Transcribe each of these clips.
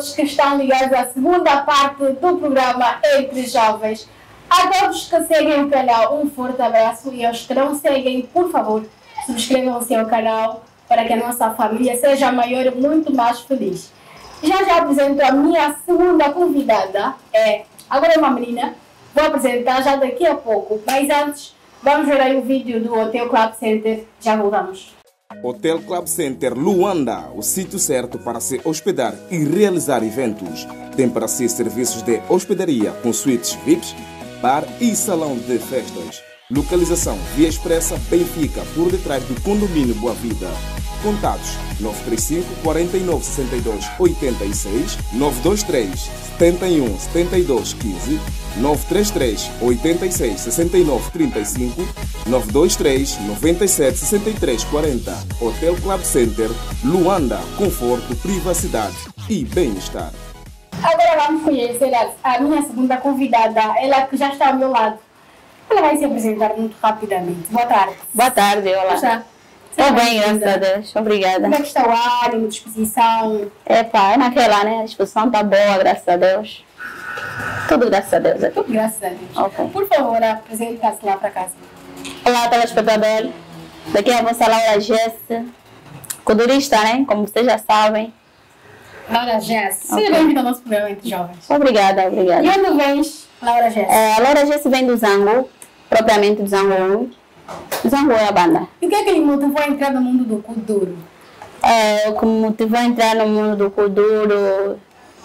todos que estão ligados à segunda parte do programa Entre Jovens. A todos que seguem o canal, um forte abraço, e aos que não seguem, por favor, subscrevam-se ao canal para que a nossa família seja maior e muito mais feliz. Já apresento a minha segunda convidada, agora é uma menina, vou apresentar já daqui a pouco, mas antes vamos ver aí o vídeo do Hotel Club Center, já voltamos. Hotel Club Center Luanda, o sítio certo para se hospedar e realizar eventos. Tem para si serviços de hospedaria com suítes VIPs, bar e salão de festas. Localização Via Expressa Benfica, por detrás do condomínio Boa Vida. Contatos 935 49 62 86, 923 71 72 15, 933 86 69 35, 923 97 63 40. Hotel Club Center Luanda, conforto, privacidade e bem-estar. Agora vamos conhecer a minha segunda convidada, ela que já está ao meu lado. Ela vai se apresentar muito rapidamente. Boa tarde. Boa tarde, olá. Estou bem, graças a Deus. Obrigada. Como é que está o ânimo, disposição? É naquela, né? A disposição está boa, graças a Deus. Tudo graças a Deus. Tudo graças a Deus. Ok. Por favor, apresente-se lá para casa. Olá, telespectador. Daqui é a vossa Laura Jesse, codurista, né? Como vocês já sabem. Laura Jesse. Seja bem-vinda ao nosso programa Entre Jovens. Obrigada, obrigada. E onde vens, Laura Jesse? A Laura Jesse vem do Zango, propriamente do Zango 1. Zango é a banda. E o que é que lhe motivou a entrar no mundo do Kuduro? O que me motivou a entrar no mundo do Kuduro,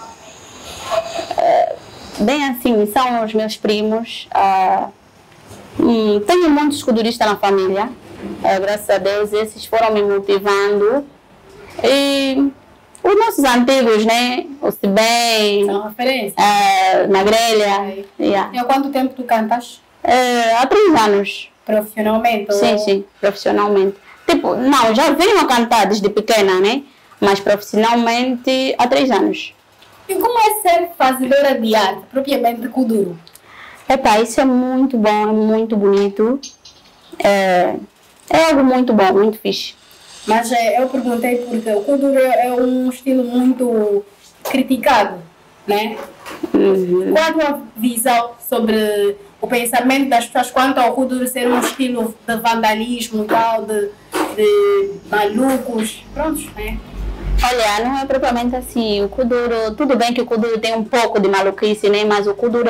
bem assim, são os meus primos. Tenho muitos kuduristas na família, graças a Deus, esses foram me motivando. E os nossos antigos, né? O Cibem, São referências. na grelha. Yeah. E há quanto tempo tu cantas? Há 3 anos. Profissionalmente? Sim, profissionalmente. Tipo, não, já venho a cantar desde pequena, né? Mas profissionalmente há 3 anos. E como é ser fazedora de arte, propriamente de Kuduro? Isso é muito bom, é muito bonito. É algo muito bom, muito fixe. Mas eu perguntei porque o Kuduro é um estilo muito criticado, né? Uhum. Qual a tua visão sobre o pensamento das pessoas quanto ao Kuduro ser um estilo de vandalismo e tal, de malucos, prontos, né? Olha, não é propriamente assim. O Kuduro, tudo bem que o Kuduro tem um pouco de maluquice, né? Mas o Kuduro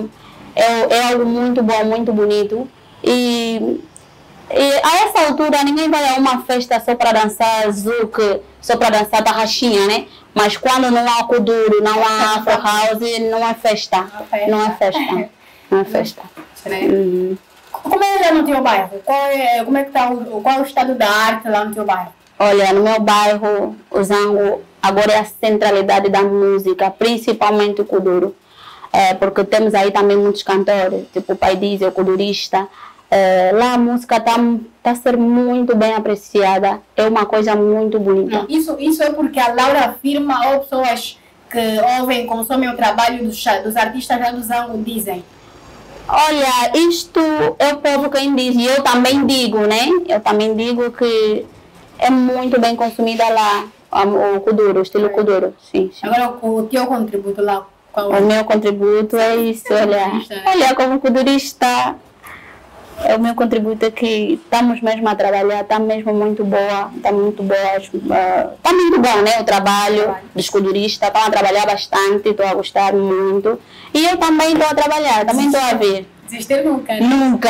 é algo muito bom, muito bonito. E a essa altura ninguém vai a uma festa só para dançar zouk, só para dançar tarraxinha, né? Mas quando não há Kuduro, não há Afro House, não é festa. Não é festa. Não é festa. Uhum. Como é lá no teu bairro? Qual é o estado da arte lá no teu bairro? Olha, no meu bairro, o Zango agora é a centralidade da música, principalmente o Kuduro. Porque temos aí também muitos cantores, tipo o Pai Diz, o kudurista. Lá a música está a ser muito bem apreciada, é uma coisa muito bonita. Isso é porque a Laura afirma, ou pessoas que ouvem, consomem o trabalho dos artistas lá do Zango dizem? Olha, isto é o povo quem diz, e eu também digo, né? Eu também digo que é muito bem consumida lá o Kuduro, o estilo Kuduro. Sim. Agora o teu contributo lá, qual é? O meu contributo é isso, olha, como kudurista, o meu contributo é que estamos mesmo a trabalhar, está mesmo muito boa, está muito bom, né, o trabalho dos kuduristas, estão a trabalhar bastante, estou a gostar muito, e eu também estou a trabalhar, também estou a ver. Desistir nunca, né? Nunca.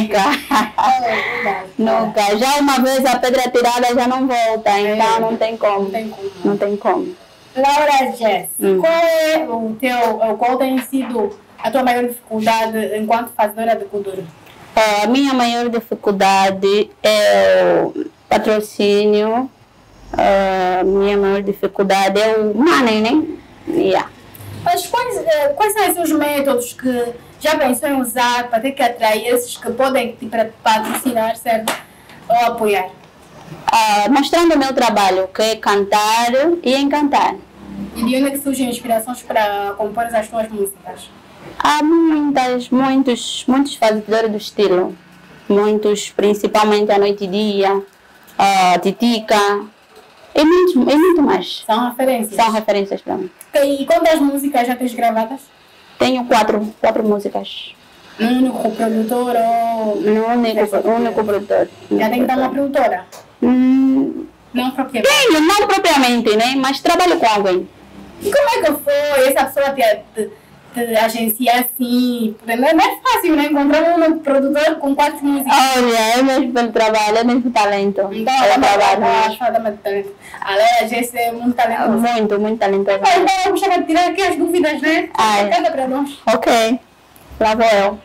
Nunca. Já uma vez a pedra tirada já não volta, então não tem como. Não tem como. Laura Jesse, qual tem sido a tua maior dificuldade enquanto fazedora de Kuduro? A minha maior dificuldade é o patrocínio. A minha maior dificuldade é o money, né? Yeah. Mas quais são os métodos que já pensou em usar para ter que atrair esses que podem te patrocinar, certo? Ou apoiar? Mostrando o meu trabalho, que é cantar e encantar. E de onde é que surgem inspirações para compor as tuas músicas? Há muitos fazedores do estilo. Muitos, principalmente à noite e dia. Titica. E muito mais. São referências? São referências para mim. E quantas músicas já tens gravadas? Tenho quatro músicas. Um único produtor ou... Um único produtor. Já tem que dar uma produtora? Não propriamente. Tenho, não propriamente, né? Mas trabalho com alguém. E como é que foi essa pessoa te agenciar assim? Não é fácil, né? Encontrar um produtor com 4 músicas. Olha, é mesmo pelo trabalho, é mesmo talento. Então, é trabalho. Além da agência é muito talentosa. Muito talentosa. Então, eu gostava de tirar aqui as dúvidas, né? Cada para nós. Ok. Lá vou eu.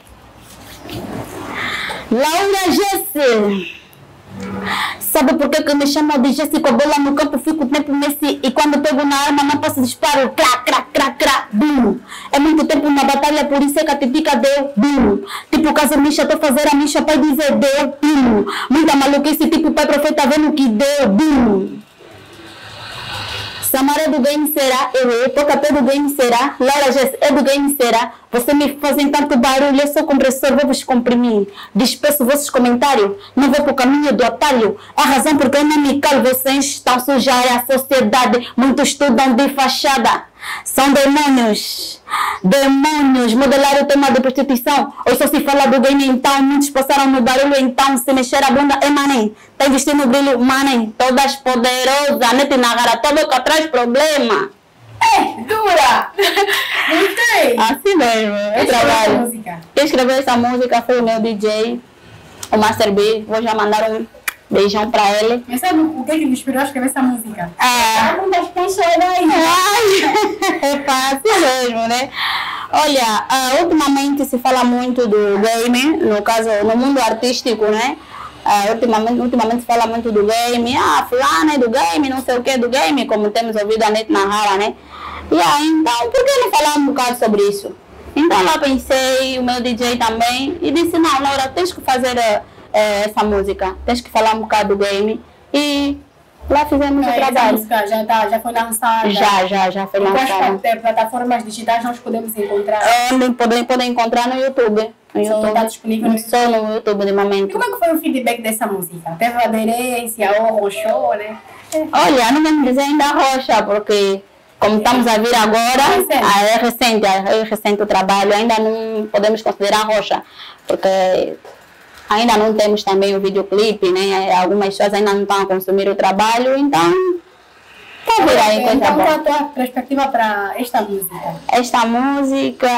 Laura Jesse. Sabe por que me chamam de Jesse? Com a bola no campo fico o tempo Messi. E quando pego na arma não posso disparar. Crá, crá, crá, crá, bum. É muito tempo na batalha, por isso é que a típica deu, bum. Tipo caso micha, tô fazer a micha, pai dizer deu, bum. Muita maluquice, tipo pai profeta vendo que deu, bum. Samara do game será, Pocapé do game será, Laura Jess é do game será. Você me fazem tanto barulho, eu sou compressor, vou vos comprimir. Despeço vossos comentários, não vou pro caminho do atalho. É a razão porque eu não me calo, vocês estão sujar a sociedade. Muitos estudam de fachada, são demônios. Demônios, modelar o tema de prostituição. Ou só se fala do game então, muitos passaram no barulho então. Se mexer a bunda é mané, tem vestido no brilho mané. Todas poderosas, net na gara, todo que traz problema. Dura! Gostei! Assim mesmo, eu trabalho. Quem escreveu essa música foi o meu DJ, o Master B. Vou já mandar um beijão pra ele. Mas sabe o que me inspirou a escrever essa música? É fácil mesmo, né? Olha, ultimamente se fala muito do game, no caso, no mundo artístico, né? Ultimamente se fala muito do game, fulano é do game, não sei o que do game, como temos ouvido a net narrar, né? E aí, então, por que não falar um bocado sobre isso? Então lá pensei, o meu DJ também, e disse, não, Laura, tens que fazer essa música, tens que falar um bocado do game, e lá fizemos o trabalho. Essa música já foi lançada? Já foi lançada. Quais plataformas digitais nós podemos encontrar? Podem encontrar no YouTube. Está disponível só no YouTube de momento. E como é que foi o feedback dessa música? Teve aderência ou roxou, né? Olha, não vamos dizer ainda roxa, porque como estamos a vir agora, é recente o trabalho, ainda não podemos considerar roxa, porque ainda não temos também o videoclipe, né? Algumas pessoas ainda não estão a consumir o trabalho, então tá vir aí coisa boa. Então, qual a tua perspectiva para esta música? Esta música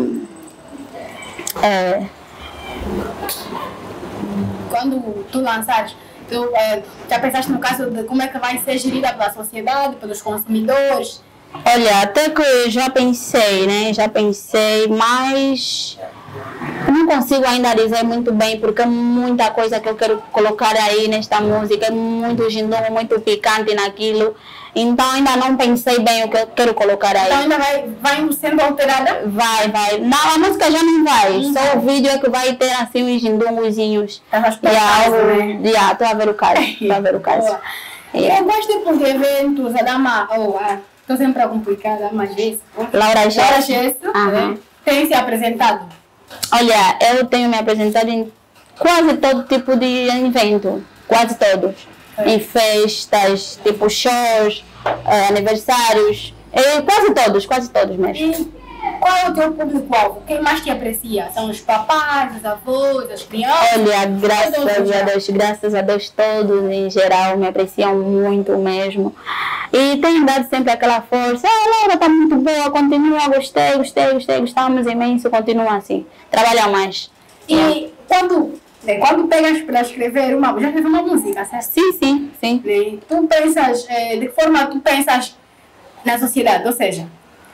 quando tu lançares, tu já pensaste no caso de como é que vai ser gerida pela sociedade, pelos consumidores? Olha, até que já pensei, né? Mas não consigo ainda dizer muito bem, porque é muita coisa que eu quero colocar aí nesta música, é muito gindom, muito picante naquilo. Então ainda não pensei bem o que eu quero colocar aí. Então ainda vai sendo alterada? Vai. Não, a música já não vai. Só o vídeo é que vai ter assim uns gindongozinhos. Estou a ver o caso. Eu gosto de eventos, a dama... Estou sempre a complicar, a dama Gesso. Laura Gesso, tem se apresentado? Olha, eu tenho me apresentado em quase todo tipo de evento. Quase todos. Em festas, tipo shows, aniversários. Quase todos mesmo. E qual é o teu público-alvo? Quem mais te aprecia? São os papais, os avós, as crianças? Olha, graças a Deus, todos em geral me apreciam muito mesmo. E tenho dado sempre aquela força. Laura, tá muito boa, continua, gostei, gostamos imenso, continua assim. Trabalha mais. E quando pegas para escrever já escreveu uma música, certo? Sim. Tu pensas, de que forma tu pensas na sociedade? Ou seja,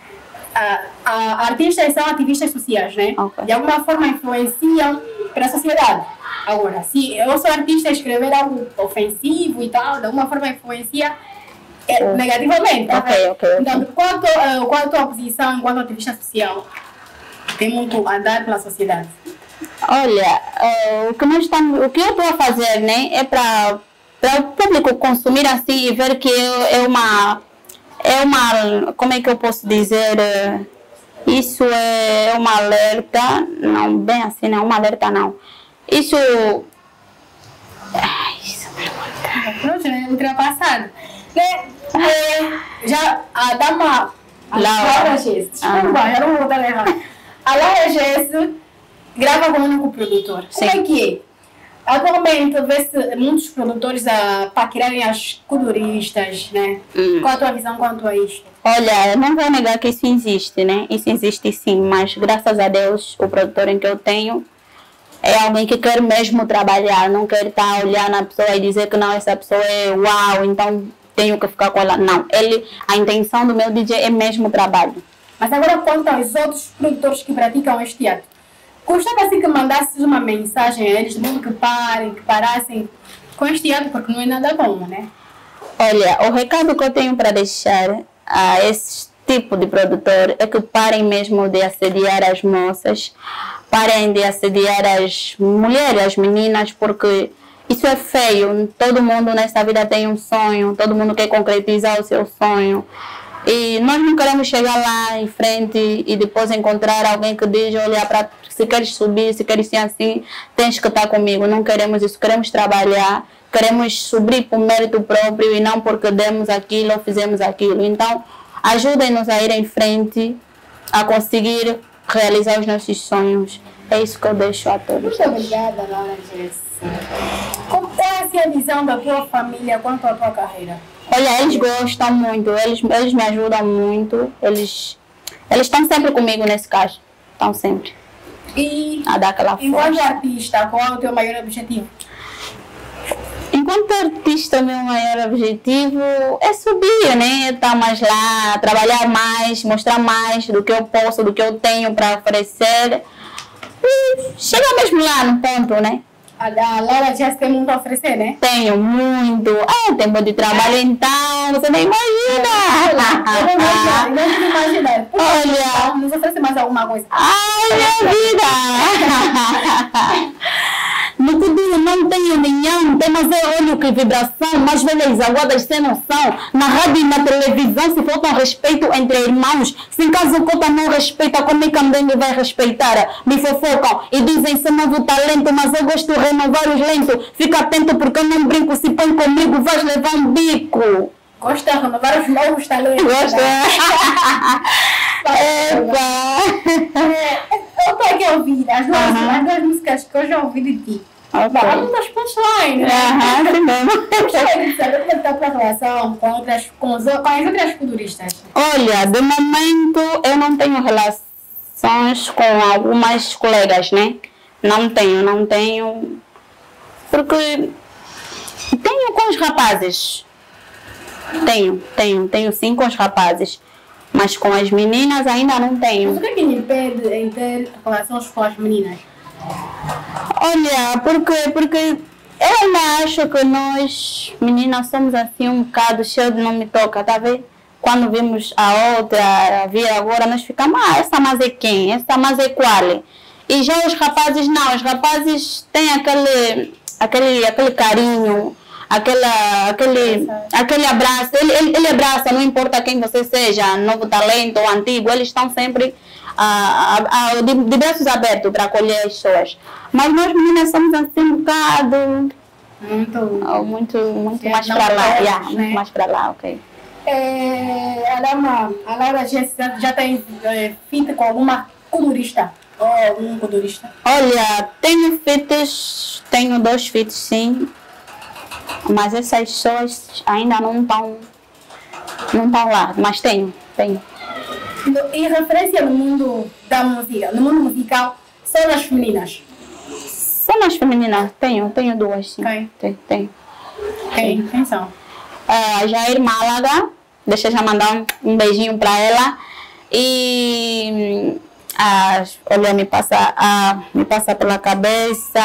artistas são ativistas sociais, né? Okay. De alguma forma influenciam para a sociedade. Agora, se eu sou artista e escrever algo ofensivo e tal, de alguma forma influencia negativamente. Ok. Então, qual a tua posição enquanto ativista social? Tem muito a dar pela sociedade. Olha, o que eu estou a fazer, né, é para o público consumir assim e ver que é uma, como é que eu posso dizer, isso é uma alerta, não bem assim, não é uma alerta não. Isso é ultrapassado. Já a dama Laura Gesse, desculpa, já não vou botar errado. A Laura Gesse grava com o único produtor. Como é que é? Atualmente, vê-se muitos produtores a paquerarem as coduristas, né? Qual a tua visão quanto a isto? Olha, eu não vou negar que isso existe, né? Isso existe sim, mas graças a Deus, o produtor em que eu tenho é alguém que quer mesmo trabalhar, não quer estar a olhar na pessoa e dizer que não, essa pessoa é uau, então tenho que ficar com ela. Não, a intenção do meu DJ é mesmo trabalho. Mas agora quanto aos outros produtores que praticam este ato, gostava assim que mandasses uma mensagem a eles, mesmo que parem, que parassem com este ato, porque não é nada bom, né? Olha, o recado que eu tenho para deixar a esse tipo de produtor é que parem mesmo de assediar as moças, parem de assediar as mulheres, as meninas, porque isso é feio. Todo mundo nessa vida tem um sonho, todo mundo quer concretizar o seu sonho. E nós não queremos chegar lá em frente e depois encontrar alguém que diz, olha, se queres subir, se queres ser assim, tens que estar comigo. Não queremos isso, queremos trabalhar, queremos subir por mérito próprio e não porque demos aquilo ou fizemos aquilo. Então, ajudem-nos a ir em frente, a conseguir realizar os nossos sonhos. É isso que eu deixo a todos. Muito obrigada, Laura Gesse. Como é assim, a visão da tua família quanto à tua carreira? Olha, eles gostam muito, eles me ajudam muito, eles estão sempre comigo nesse caso, estão sempre e a dar aquela força. Enquanto artista, qual é o teu maior objetivo? Enquanto artista, meu maior objetivo é subir, né? Estar mais lá, trabalhar mais, mostrar mais do que eu posso, do que eu tenho para oferecer e chegar mesmo lá no ponto, né? A Laura já tem muito a oferecer, né? Tenho muito. Tempo de trabalho então, você nem imagina. Eu não imaginar. Olha, nos oferece mais alguma coisa. Ai, minha vida! No Kuduro não tenho nenhum, tem mas olho que vibração, mais velhas aguadas sem noção. Na rádio e na televisão se faltam respeito entre irmãos. Se em caso o cota não respeita, como é que também me vai respeitar? Me fofocam e dizem ser novo talento, mas eu gosto de renovar os lentos. Fica atento porque eu não brinco, se põe comigo vais levar um bico. Gosta de renovar os novos talentos. Gosto. Eu estou aqui a ouvir as duas músicas que eu já ouvi de ti. Há muitas punchlines, né? Assim mesmo. Gostaria de saber como está a tua relação com as outras futuristas. Olha, de momento eu não tenho relações com algumas colegas, né? Não tenho. Porque tenho com os rapazes. Tenho sim com os rapazes. Mas com as meninas ainda não tenho. Mas o que é que me impede em ter relações com as meninas? Olha, porque eu ainda acho que nós, meninas, somos assim um bocado cheio de não me toca, tá vendo? Quando vimos a outra vir agora, nós ficamos, essa mais é quem? Essa mais é qual? E já os rapazes não, os rapazes têm aquele carinho, aquele abraço, ele abraça, não importa quem você seja, novo talento ou antigo, eles estão sempre de braços abertos para acolher as pessoas. Mas nós meninas somos assim um bocado muito mais para lá, muito mais para lá, ok. A Laura já tem feat com alguma colorista? Ou algum colorista? Olha, tenho 2 feats sim. Mas essas pessoas ainda não estão lá, mas tenho. Em referência no mundo da música, no mundo musical, são as femininas? São as femininas, tenho 2 sim. Quem? Quem são? A Jair Málaga, deixa eu já mandar um beijinho para ela. E olha, me passa pela cabeça.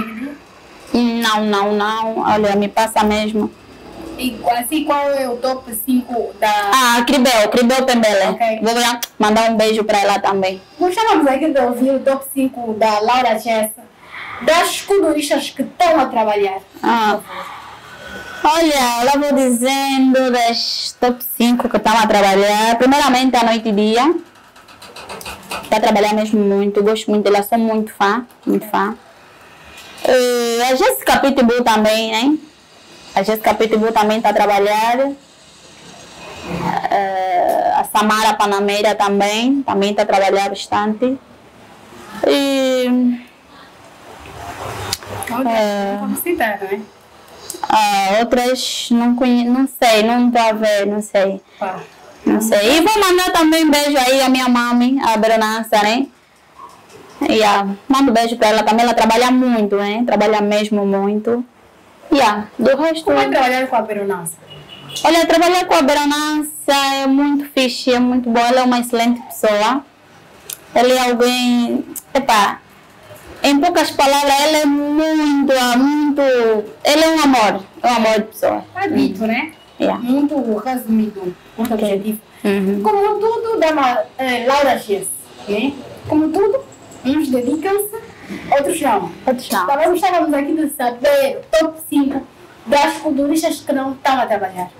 Não, olha, me passa mesmo. E assim, qual é o top 5 da... Cribel Pembele. Okay. Vou mandar um beijo para ela também. Gostávamos aqui de ouvir o top 5 da Laura Gesse, das coduristas que estão a trabalhar. Olha, lá vou dizendo das top 5 que estão a trabalhar. Primeiramente, a Noite e Dia. Está a trabalhar mesmo muito, gosto muito dela, sou muito fã. A Jéssica Pitbull também, né? A Jéssica Pitbull também está a trabalhar. A Samara Panameira também está a trabalhar bastante. E Vamos citar, não é? outras não conheço, não sei, não estou a ver, não sei. Pá. Não sei. E vou mandar também beijo aí à minha mãe, a Bernança, né? Mando beijo para ela também, ela trabalha muito, né? Trabalha mesmo muito. Do resto... Como é trabalhar com a Bernança? Olha, trabalhar com a Bernança é muito fixe, é muito bom, ela é uma excelente pessoa. Ela é alguém... em poucas palavras, ela é muito... Ela é um amor de pessoa. Tá dito, né? Muito resumido, muito objetivo. Como tudo da Laura Gess, né? Como tudo, uns dedicam-se, outros não. Então, estávamos aqui de saber o top 5 das culturistas que não estão a trabalhar.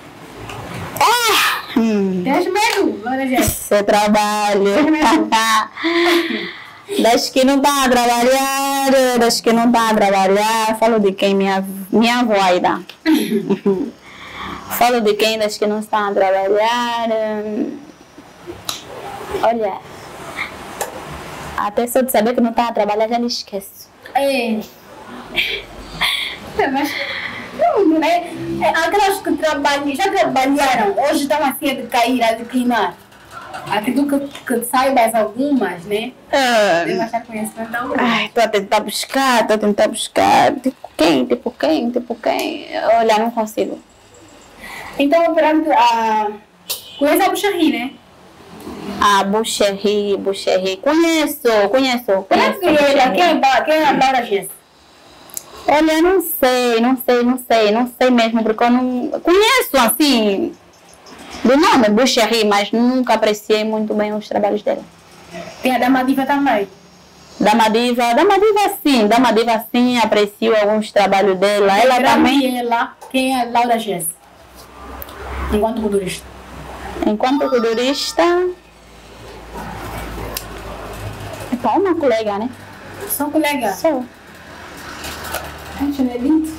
Tens medo, Laura Gess? Seu trabalho. Das que não estão a trabalhar, falo de quem? Minha avó Aida. Falo de quem das que não estão a trabalhar. Olha, até só de saber que não estão a trabalhar já me esqueço. Mas não é? Aquelas que já trabalharam, hoje estão assim a decair, a declinar. Acredito que saibas algumas, né? Deve achar conhecimento algumas. Estou a tentar buscar. Tipo quem? Olha, não consigo. Então, perante a... Conhece a Boucherrie, né? Boucherrie. Conheço. Quem é a Laura Gess? Olha, não sei mesmo, porque eu não... Conheço, assim, do nome Boucherrie, mas nunca apreciei muito bem os trabalhos dela. Tem a Dama Diva também? Dama Diva sim, aprecio alguns trabalhos dela. Ela também... Quem é a Laura Gess? Enquanto culturista? Uma colega, né? Só colega? Sou. Acho não é lindo.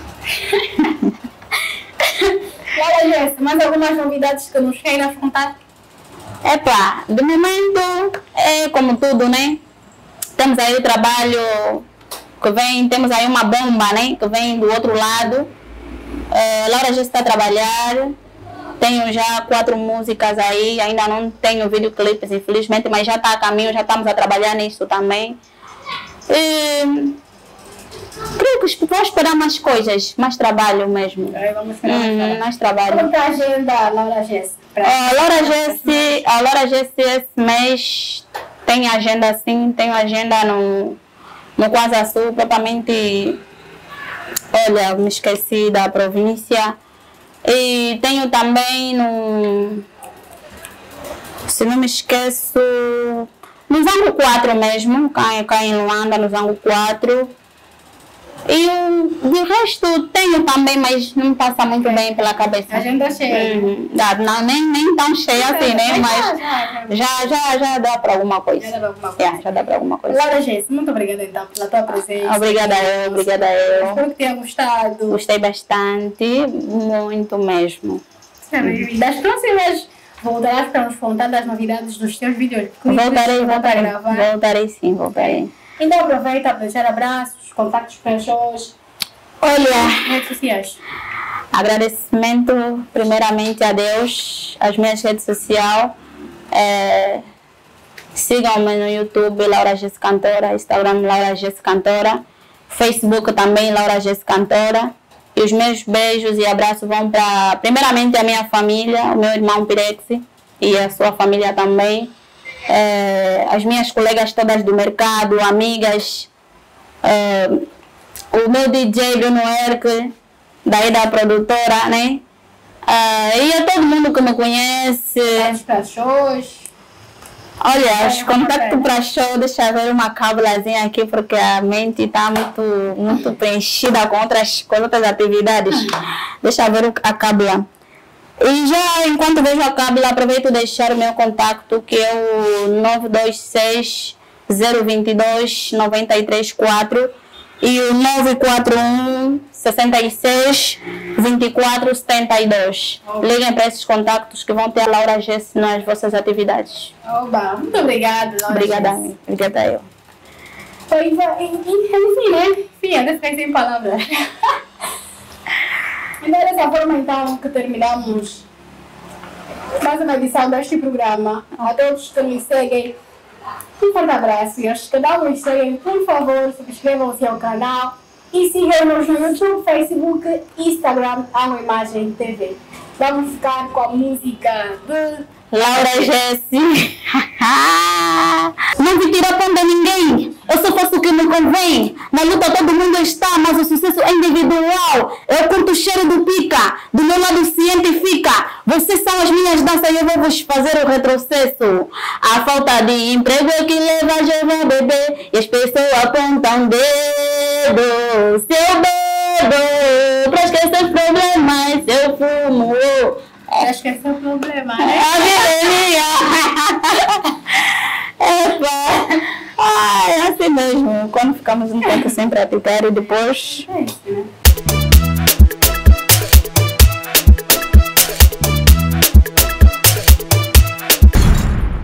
Laura Gess, mais algumas novidades que nos queiras contar? De momento, é como tudo, né? Temos aí o trabalho que vem, temos aí uma bomba, né? Que vem do outro lado. Laura Gess está a trabalhar. Tenho já 4 músicas aí, ainda não tenho videoclipes, infelizmente, mas já está a caminho, já estamos a trabalhar nisso também. Creio que vou esperar mais coisas, mais trabalho mesmo. Vamos esperar mais trabalho. Como está a agenda, Laura Gess? A Laura Gess esse mês tem agenda sim, tenho agenda no Quase Sul, propriamente, olha, me esqueci da província. E tenho também se não me esqueço, no Zango 4 mesmo, cá em Luanda, no Zango 4. E de resto tenho também, mas não passa muito bem pela cabeça. Agenda cheia. Não, nem tão cheia assim, né? Mas já dá para alguma coisa. Já dá para alguma coisa. Laura Gess, muito obrigada então pela tua presença. Obrigada eu. Espero que tenha gostado. Gostei bastante, muito mesmo. Das próximas, voltarás para nos contar das novidades dos teus vídeos. Voltarei sim. Então aproveita para deixar abraços, contactos pessoas. Olha, redes sociais. Agradecimento primeiramente a Deus, as minhas redes sociais. Sigam-me no YouTube, Laura Gess Cantora, Instagram, Laura Gess Cantora, Facebook também, Laura Gess Cantora. E os meus beijos e abraços vão para, primeiramente, a minha família, o meu irmão Pirex e a sua família também. As minhas colegas todas do mercado, amigas, o meu DJ Bruno Herc, daí da produtora, né? E a todo mundo que me conhece. Para shows. Olha, os contatos para show, deixa eu ver uma cábulazinha aqui, porque a mente está muito preenchida com outras atividades. Deixa eu ver a cábula. E já, enquanto vejo a cábula, aproveito de deixar o meu contato, que é o 926 022 934. e o 941 66 24 72. Liguem para esses contactos que vão ter a Laura Jesse nas vossas atividades. Oba, muito obrigada, Laura. Obrigada eu. Enfim, né? Enfim, ainda fiquei sem palavras. E é dessa forma, então, que terminamos mais uma edição deste programa. A todos que me seguem, um forte abraço. E aos que não me seguem, por favor, subscrevam-se ao canal e sigam-nos no YouTube, Facebook, Instagram, Amo Imagem TV. Vamos ficar com a música de Laura Jesse. Não me tira ponta ninguém. Eu só faço o que me convém. Na luta todo mundo está, mas o sucesso é individual. Eu curto o cheiro do pica, do meu lado cientifica. Vocês são as minhas danças e eu vou vos fazer o retrocesso. A falta de emprego é que leva a jovem a beber e as pessoas apontam dedo. Seu dedo, pra esquecer os problemas, eu fumo. Acho que esse é o problema, né? É assim mesmo. Quando ficamos um tempo sempre a picar e depois... É isso, né?